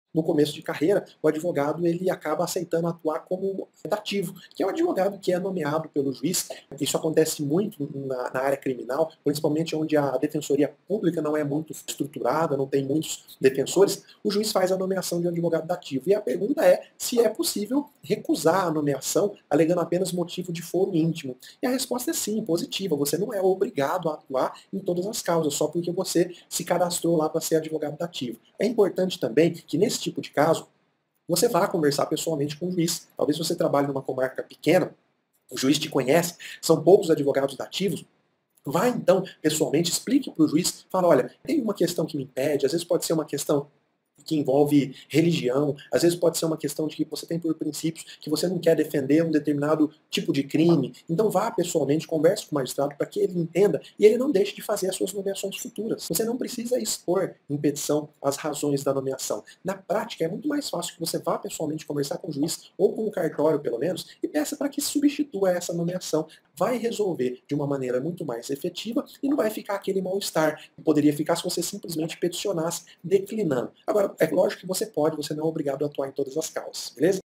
no começo de carreira, o advogado ele acaba aceitando atuar como dativo, que é o advogado que é nomeado pelo juiz. Isso acontece muito na área criminal, principalmente onde a defensoria pública não é muito estruturada, não tem muitos defensores, o juiz faz a nomeação de um advogado dativo. E a pergunta é se é possível recusar a nomeação alegando apenas motivo de foro íntimo. E a resposta é sim, positiva. Você não é obrigado a atuar em todas as causas, só porque você se cadastrou lá para ser advogado dativo. É importante também que nesse tipo de caso, você vá conversar pessoalmente com o juiz. Talvez você trabalhe numa comarca pequena, o juiz te conhece, são poucos advogados dativos, vá então pessoalmente, explique para o juiz, fala, olha, tem uma questão que me impede, às vezes pode ser uma questão que envolve religião, às vezes pode ser uma questão de que você tem por princípios que você não quer defender um determinado tipo de crime. Então vá pessoalmente, converse com o magistrado para que ele entenda e ele não deixe de fazer as suas nomeações futuras. Você não precisa expor em petição as razões da nomeação. Na prática, é muito mais fácil que você vá pessoalmente conversar com o juiz, ou com o cartório pelo menos, e peça para que substitua essa nomeação. Vai resolver de uma maneira muito mais efetiva e não vai ficar aquele mal-estar que poderia ficar se você simplesmente peticionasse declinando. Agora, é lógico que você pode, você não é obrigado a atuar em todas as causas, beleza?